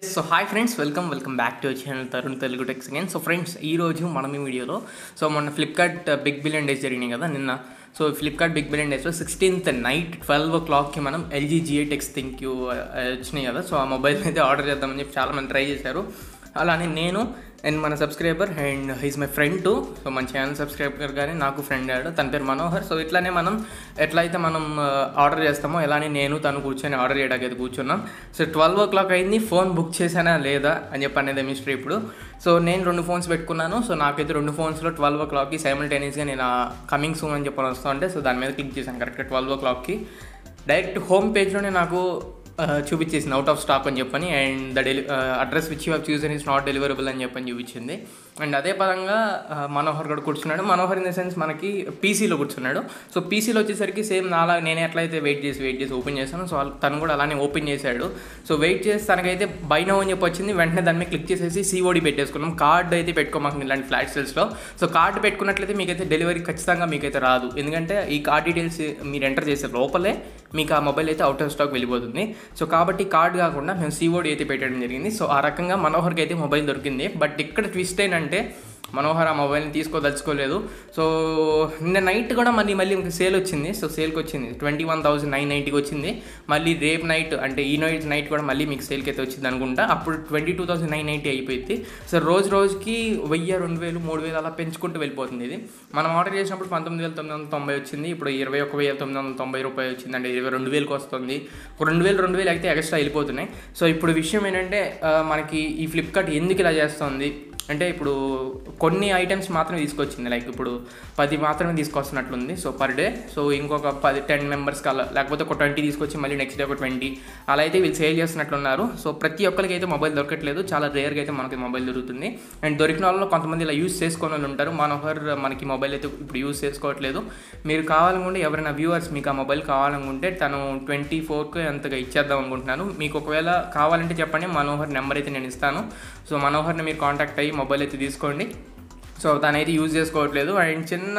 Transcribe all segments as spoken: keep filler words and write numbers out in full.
So hi friends, welcome welcome back to channel Tarun Telugu techs again. So friends, ఈ రోజు మనం ఈ వీడియోలో సో మొన్న ఫ్లిప్కార్ట్ బిగ్ బిలియన్ డేస్ జరిగినాయి కదా నిన్న. సో ఫ్లిప్కార్ట్ బిగ్ బిలియన్ డేస్లో సిక్స్టీన్త్ నైట్ ట్వెల్వ్ ఓ క్లాక్కి మనం LG G eight X ThinQ వచ్చినాయి కదా. సో ఆ మొబైల్ అయితే ఆర్డర్ చేద్దామని చెప్పి చాలామంది ట్రై చేశారు. అలానే నేను అండ్ మన subscriber and he's my friend too. So మన ఛానల్ సబ్స్క్రైబర్ కానీ నాకు ఫ్రెండ్ అయ్యాడు, తన పేరు మనోహర్. సో ఇట్లానే మనం ఎట్లయితే మనం ఆర్డర్ చేస్తామో అలానే నేను తను కూర్చొని ఆర్డర్ చేయడానికి అయితే కూర్చున్నాం. సో ట్వెల్వ్ ఓ క్లాక్ అయింది, ఫోన్ బుక్ చేశానా లేదా అని చెప్పి అనేది మిస్టరీ ఇప్పుడు. సో నేను రెండు ఫోన్స్ పెట్టుకున్నాను. సో నాకైతే రెండు ఫోన్స్లో ట్వెల్వ్ ఓ క్లాక్కి సైమల్టేనియస్గా నేను కమింగ్ సూన్ అని చెప్పని వస్తూ ఉంటే సో దాని మీద క్లిక్ చేశాను. కరెక్ట్గా ట్వెల్వ్ ఓ క్లాక్కి డైరెక్ట్ హోమ్ పేజ్లోనే నాకు చూపించేసింది అవుట్ ఆఫ్ స్టాక్ అని చెప్పని, and the delivery address which you have chosen is not deliverable అని చెప్పని చూపించింది. అండ్ అదే పరంగా మనోహర్ కూడా కూర్చున్నాడు. మనోహర్ ఇన్ ద సెన్స్ మనకి పీసీలో కూర్చున్నాడు. సో పీసీలో వచ్చేసరికి సేమ్ నాలా నేను ఎట్లయితే వెయిట్ చేసి వెయిట్ చేసి ఓపెన్ చేశాను, సో తను కూడా అలానే ఓపెన్ చేశాడు. సో వెయిట్ చేసి తనకైతే బై నౌ అని చెప్పి వచ్చింది. వెంటనే దాని మీద క్లిక్ చేసేసి సిఓడి పెట్టేసుకున్నాం. కార్డు అయితే పెట్టుకోమాకు ఇలాంటి ఫ్లాట్ సేల్స్లో. సో కార్డు పెట్టుకున్నట్లయితే మీకైతే డెలివరీ ఖచ్చితంగా మీకైతే రాదు, ఎందుకంటే ఈ కార్డ్ డీటెయిల్స్ మీరు ఎంటర్ చేసే లోపలే మీకు ఆ మొబైల్ అయితే అవుట్ ఆఫ్ స్టాక్ వెళ్ళిపోతుంది. సో కాబట్టి కార్డ్ కాకుండా మేము సిఓడి అయితే పెట్టడం జరిగింది. సో ఆ రకంగా మనోహర్కి అయితే మొబైల్ దొరికింది. బట్ ఇక్కడ ట్విస్ట్ ఏంటంటే మనోహర్ ఆ మొబైల్ని తీసుకోదలుచుకోలేదు. సో నిన్న నైట్ కూడా మళ్ళీ మళ్ళీ ఇంక సేల్ వచ్చింది. సో సేల్కి వచ్చింది ట్వంటీ వన్ థౌసండ్ నైన్ నైంటీకి వచ్చింది. మళ్ళీ రేపు నైట్ అంటే ఈ నైట్ నైట్ కూడా మళ్ళీ మీకు సేల్కి అయితే వచ్చింది అనుకుంటా. అప్పుడు twenty two thousand nine ninety అయిపోయింది. సో రోజు రోజుకి వెయ్యి రెండు వేలు మూడు వేలు అలా పెంచుకుంటూ వెళ్ళిపోతుంది. ఇది మనం ఆర్డర్ చేసినప్పుడు పంతొమ్మిది వేల తొమ్మిది వందల తొంభై వచ్చింది. ఇప్పుడు ఇరవై ఒక వెయ్యి తొమ్మిది వందల తొంభై రూపాయలు వచ్చింది. అంటే ఇరవై రెండు వేలకు వస్తుంది. ఒక రెండు వేలు రెండు వేలు అయితే ఎక్స్ట్రా వెళ్ళిపోతున్నాయి. సో ఇప్పుడు విషయం ఏంటంటే మనకి ఈ ఫ్లిప్కార్ట్ ఎందుకు ఇలా చేస్తుంది అంటే, ఇప్పుడు కొన్ని ఐటమ్స్ మాత్రమే తీసుకొచ్చింది. లైక్ ఇప్పుడు పది మాత్రమే తీసుకొస్తున్నట్లుంది. So per day. సో ఇంకొక పది టెన్ మెంబర్స్కి అలా, లేకపోతే ఒక ట్వంటీ తీసుకొచ్చి మళ్ళీ నెక్స్ట్ డే ఒక ట్వంటీ అలా అయితే వీళ్ళు సేల్ చేస్తున్నట్లున్నారు. సో ప్రతి ఒక్కరికి అయితే మొబైల్ దొరకట్లేదు, చాలా రేర్గా అయితే మనకి మొబైల్ దొరుకుతుంది. అండ్ దొరికిన వాళ్ళు కొంతమంది ఇలా యూస్ చేసుకునే వాళ్ళు ఉంటారు. మనోహర్ మనకి మొబైల్ అయితే ఇప్పుడు యూస్ చేసుకోవట్లేదు. మీరు కావాలనుకుంటే ఎవరైనా వ్యూవర్స్ మీకు ఆ మొబైల్ కావాలనుకుంటే తను ట్వంటీ ఫోర్కి అంతగా ఇచ్చేద్దాం అనుకుంటున్నాను. మీకు ఒకవేళ కావాలంటే చెప్పండి, మనోహర్ నెంబర్ అయితే నేను ఇస్తాను. సో మనోహర్ని మీరు కాంటాక్ట్ అయ్యి మొబైల్ అయితే తీసుకోండి. సో తనైతే యూజ్ చేసుకోవట్లేదు. అండ్ చిన్న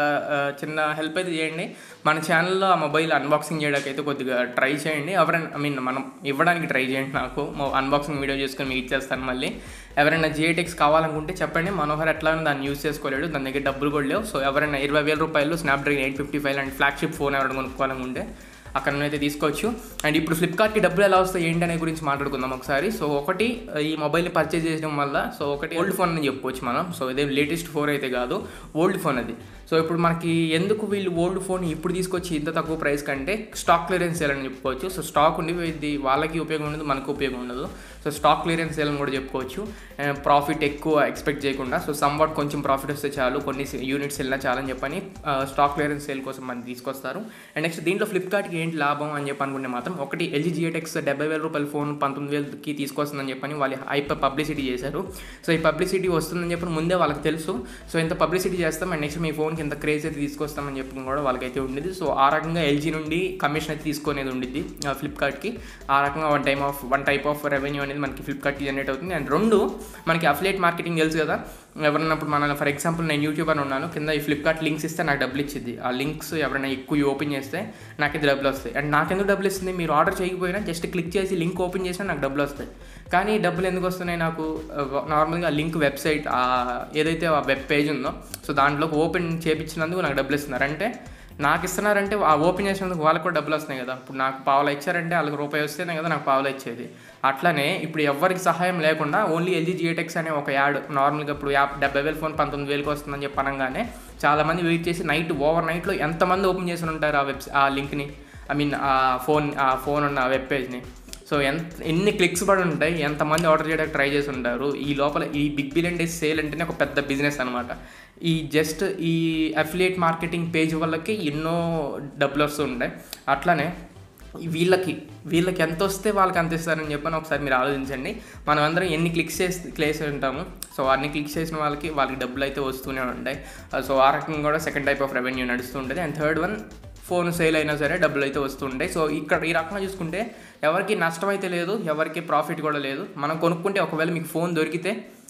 చిన్న హెల్ప్ అయితే చేయండి, మన ఛానల్లో ఆ మొబైల్ అన్బాక్సింగ్ చేయడానికి అయితే కొద్దిగా ట్రై చేయండి. ఎవరైనా ఐ మీన్ మనం ఇవ్వడానికి ట్రై చేయండి. నాకు అన్బాక్సింగ్ వీడియో చేసుకొని మీకు ఇచ్చేస్తాను. మళ్ళీ ఎవరైనా జీ ఎయిట్ ఎక్స్ కావాలనుకుంటే చెప్పండి. మనోహర్ ఎట్లా దాన్ని యూజ్ చేసుకోలేడు, దాని దగ్గర డబ్బులు కూడా లేవు. సో ఎవరైనా ఇరవై వేల రూపాయలు Snapdragon eight fifty five and flagship phone ఎవరైనా కొనుక్కోవాలనుకుంటే అక్కడ అయితే తీసుకోవచ్చు. అండ్ ఇప్పుడు ఫ్లిప్కార్ట్కి డబ్బులు ఎలా వస్తాయి ఏంటి అనే గురించి మాట్లాడుకుందాం ఒకసారి. సో ఒకటి, ఈ మొబైల్ని పర్చేజ్ చేయడం వల్ల సో ఒకటి ఓల్డ్ ఫోన్ అని చెప్పుకోవచ్చు మనం. సో ఇదే లేటెస్ట్ ఫోన్ అయితే కాదు, ఓల్డ్ ఫోన్ అది. సో ఇప్పుడు మనకి ఎందుకు వీళ్ళు ఓల్డ్ ఫోన్ ఇప్పుడు తీసుకొచ్చి ఇంత తక్కువ ప్రైస్ కంటే స్టాక్ క్లియరెన్స్ సేల్ అని చెప్పుకోవచ్చు. సో స్టాక్ ఉండి ఇది వాళ్ళకి ఉపయోగం ఉండదు, మనకు ఉపయోగం ఉండదు. సో స్టాక్ క్లియరెన్స్ సేల్ అని కూడా చెప్పుకోవచ్చు. ప్రాఫిట్ ఎక్కువ ఎక్స్పెక్ట్ చేయకుండా, సో సమ్వాట్ కొంచెం ప్రాఫిట్ వస్తే చాలు, కొన్ని యూనిట్స్ వెళ్ళినా చాలని చెప్పని స్టాక్ క్లియరెన్స్ సేల్ కోసం మనం తీసుకొస్తారు. అండ్ నెక్స్ట్ దీంట్లో ఫ్లిప్కార్ట్కి ఏంటి లాభం అని చెప్పి అనుకుంటే మాత్రం ఒకటి, ఎల్జీ జీ ఎయిట్ ఎక్స్ డెబ్బై వేల రూపాయల ఫోన్ పంతొమ్మిది వేలకి తీసుకొస్తుందని చెప్పని వాళ్ళు హైపర్ పబ్లిసిటీ చేశారు. సో ఈ పబ్లిసిటీ వస్తుందని చెప్పి ముందే వాళ్ళకి తెలుసు. సో ఇంత పబ్లిసిటీ చేస్తాం అండ్ నెక్స్ట్ మీ ఫోన్కి ఇంత క్రేజ్ అయితే తీసుకొస్తామని చెప్పి కూడా వాళ్ళకైతే ఉండేది. సో ఆ రకంగా ఎల్జీ నుండి కమిషన్ అయితే తీసుకునేది ఉండిద్ది ఫ్లిప్కార్ట్కి. ఆ రకంగా one time of one type of revenue అనేది మనకి ఫ్లిప్కార్ట్కి జనరేట్ అవుతుంది. అండ్ రెండు, మనకి అఫిలియేట్ మార్కెటింగ్ తెలుసు కదా. ఎవరన్నప్పుడు మన ఫర్ ఎగ్జాంపుల్ నేను యూట్యూబర్ ఉన్నాను, కింద ఈ ఫ్లిప్కార్ట్ లింక్స్ ఇస్తే నాకు డబ్బులు ఇచ్చింది. ఆ లింక్స్ ఎవరైనా ఎక్కువ ఓపెన్ చేస్తే నాకైతే డబ్బులు వస్తాయి. అండ్ నాకెందుకు డబ్బులు ఇస్తుంది, మీరు ఆర్డర్ చేయకపోయినా జస్ట్ క్లిక్ చేసి లింక్ ఓపెన్ చేసినా నాకు డబ్బులు వస్తాయి. కానీ డబ్బులు ఎందుకు వస్తున్నాయి నాకు, నార్మల్గా లింక్ వెబ్సైట్ ఏదైతే ఆ వెబ్ పేజ్ ఉందో సో దాంట్లోకి ఓపెన్ చేయించినందుకు నాకు డబ్బులు ఇస్తున్నారు. అంటే నాకు ఇస్తున్నారంటే ఆ ఓపెన్ చేసినందుకు వాళ్ళకు కూడా డబ్బులు వస్తున్నాయి కదా. ఇప్పుడు నాకు పావులా ఇచ్చారంటే వాళ్ళకి రూపాయి వస్తేనే కదా నాకు పావులా ఇచ్చేది. అట్లనే ఇప్పుడు ఎవరికి సహాయం లేకుండా only LG G eight X అనే ఒక యాడ్ నార్మల్గా ఇప్పుడు యాప్ డెబ్బై వేల ఫోన్ పంతొమ్మిది వేలకు వస్తుందని చెప్పి అనగానే చాలామంది వెయిట్ చేసి నైట్ ఓవర్ నైట్లో ఎంతమంది ఓపెన్ చేసి ఉంటారు ఆ వెబ్స్ ఆ లింక్ని, ఐ మీన్ ఆ ఫోన్ ఆ ఫోన్ ఉన్న వెబ్ పేజ్ని. సో ఎంత ఎన్ని క్లిక్స్ పడి ఉంటాయి, ఎంతమంది ఆర్డర్ చేయడానికి ట్రై చేసి ఉంటారు. ఈ లోపల ఈ బిగ్ బిలియన్ డేస్ సేల్ అంటేనే ఒక పెద్ద బిజినెస్ అనమాట. ఈ జస్ట్ ఈ అఫిలియేట్ మార్కెటింగ్ పేజ్ వాళ్ళకి ఎన్నో డబ్బులు వస్తూ ఉంటాయి. అట్లానే వీళ్ళకి వీళ్ళకి ఎంత వస్తే వాళ్ళకి అంత ఇస్తారని చెప్పని ఒకసారి మీరు ఆలోచించండి. మనం అందరం ఎన్ని క్లిక్స్ చేసి క్లిక్స్ ఉంటాము, సో అన్ని క్లిక్స్ చేసిన వాళ్ళకి వాళ్ళకి డబ్బులు అయితే వస్తూనే ఉంటాయి. సో ఆ రకంగా కూడా సెకండ్ టైప్ ఆఫ్ రెవెన్యూ నడుస్తూ ఉంటుంది. And third one, phone sale అయినా సరే డబ్బులు అయితే వస్తుంటాయి. సో ఇక్కడ ఈ రకంగా చూసుకుంటే ఎవరికి నష్టం అయితే లేదు, ఎవరికి ప్రాఫిట్ కూడా లేదు. మనం కొనుక్కుంటే ఒకవేళ మీకు ఫోన్ దొరికితే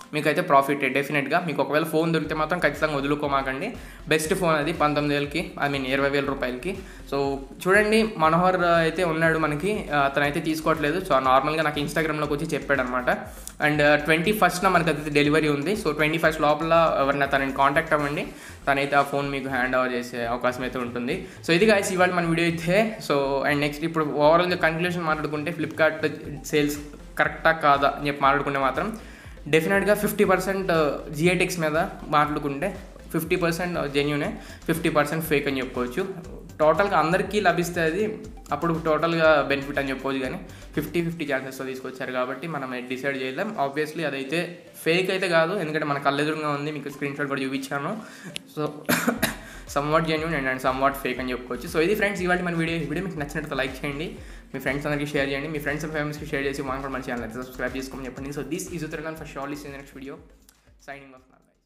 మీకైతే ప్రాఫిట్ డెఫినెట్గా. మీకు ఒకవేళ ఫోన్ దొరికితే మాత్రం ఖచ్చితంగా వదులుకోమాకండి. బెస్ట్ ఫోన్ అది పంతొమ్మిది వేలకి ఐ మీన్ ఇరవై వేల రూపాయలకి. సో చూడండి మనోహర్ అయితే ఉన్నాడు మనకి, అతనైతే తీసుకోవట్లేదు. సో నార్మల్గా నాకు ఇన్స్టాగ్రామ్లోకి వచ్చి చెప్పాడు అనమాట. అండ్ ట్వంటీ ఫస్ట్న మనకి అయితే డెలివరీ ఉంది. సో ట్వంటీ ఫస్ట్ లోపల ఎవరైనా తనని కాంటాక్ట్ అవ్వండి, తనైతే ఆ ఫోన్ మీకు హ్యాండ్ ఓవర్ చేసే అవకాశం అయితే ఉంటుంది. సో ఇది గాయ్స్ ఇవాళ మన వీడియో అయితే. సో అండ్ నెక్స్ట్ ఇప్పుడు ఓవరాల్గా కన్క్లూషన్ మాట్లాడుకుంటే ఫ్లిప్కార్ట్ సేల్స్ కరెక్టా కాదా అని చెప్పి మాట్లాడుకుంటే మాత్రం డెఫినెట్గా ఫిఫ్టీ పర్సెంట్ జిఐటెక్స్ మీద మాట్లాడుకుంటే fifty percent genuine, fifty percent fake అని చెప్పుకోవచ్చు. టోటల్గా అందరికీ లభిస్తే అది అప్పుడు టోటల్గా బెనిఫిట్ అని చెప్పుకోవచ్చు. కానీ ఫిఫ్టీ ఫిఫ్టీ ఛాన్సెస్తో తీసుకొచ్చారు కాబట్టి మనం డిసైడ్ చేయలేం. ఆబ్వియస్లీ అదైతే ఫేక్ అయితే కాదు, ఎందుకంటే మన కళ్ళెదురుగా ఉంది, మీకు స్క్రీన్ షాట్ కూడా చూపించాను. So somewhat genuine and and somewhat fake అని చెప్పుకోవచ్చు. సో ఇది ఫ్రెండ్స్ ఇవాళ మన వీడియో. ఈ వీడియో మీకు నచ్చినట్టు లైక్ చేయండి, మీ ఫ్రెండ్స్ అందరికీ షేర్ చేయండి, మీ ఫ్రెండ్స్ అండ్ ఫ్యామిలీస్కి షేర్ చేసి మనం కూడా మన ఛానల్ అయితే సబ్స్క్రైబ్ చేసుకోమని చెప్పండి. So this is Uttarakhand for short list in the next video. Signing of.